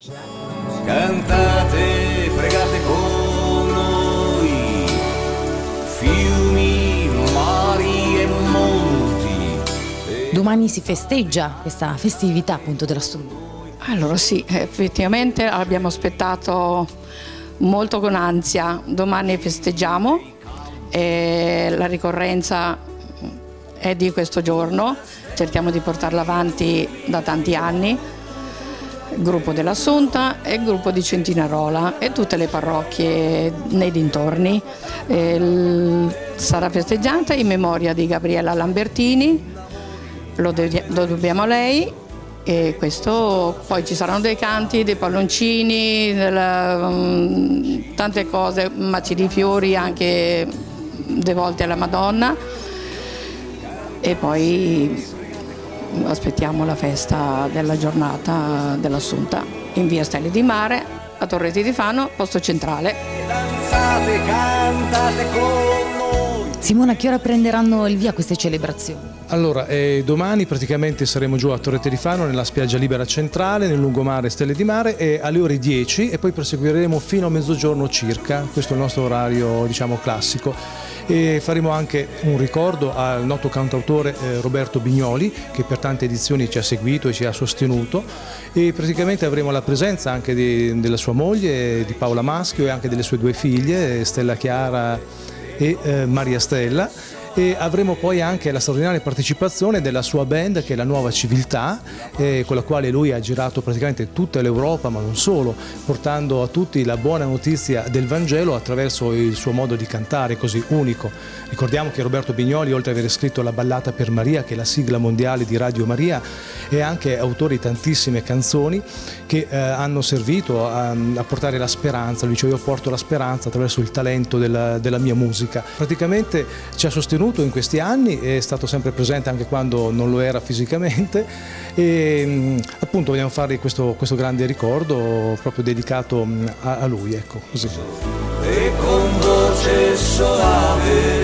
Cantate, pregate con noi, fiumi, mari e monti. Domani si festeggia questa festività appunto della Stunda. Allora sì, effettivamente abbiamo aspettato molto con ansia. Domani festeggiamo e la ricorrenza è di questo giorno, cerchiamo di portarla avanti da tanti anni, il gruppo dell'Assunta e il gruppo di Centinarola e tutte le parrocchie nei dintorni. Sarà festeggiata in memoria di Gabriella Lambertini, lo dobbiamo a lei, e questo poi ci saranno dei canti, dei palloncini, tante cose, mazzi di fiori anche devolti alla Madonna, e poi aspettiamo la festa della giornata dell'Assunta in via Stelle di Mare, a Torrette di Fano, posto centrale. Danzate, cantate con noi. Simona, a che ora prenderanno il via queste celebrazioni? Allora, domani praticamente saremo giù a Torrette di Fano nella spiaggia libera centrale, nel lungomare Stelle di Mare, e alle ore 10, e poi proseguiremo fino a mezzogiorno circa. Questo è il nostro orario, diciamo, classico. E faremo anche un ricordo al noto cantautore Roberto Bignoli, che per tante edizioni ci ha seguito e ci ha sostenuto, e praticamente avremo la presenza anche della sua moglie, di Paola Maschio, e anche delle sue due figlie, Stella Chiara e Maria Stella. E avremo poi anche la straordinaria partecipazione della sua band, che è la Nuova Civiltà, con la quale lui ha girato praticamente tutta l'Europa, ma non solo, portando a tutti la buona notizia del Vangelo attraverso il suo modo di cantare così unico. Ricordiamo che Roberto Bignoli, oltre ad aver scritto la Ballata per Maria, che è la sigla mondiale di Radio Maria, è anche autore di tantissime canzoni che hanno servito a portare la speranza. Lui dice: io porto la speranza attraverso il talento della mia musica. Praticamente ci ha sostenuto in questi anni, è stato sempre presente anche quando non lo era fisicamente, e appunto vogliamo fargli questo grande ricordo proprio dedicato a lui, ecco, così. E con voce soave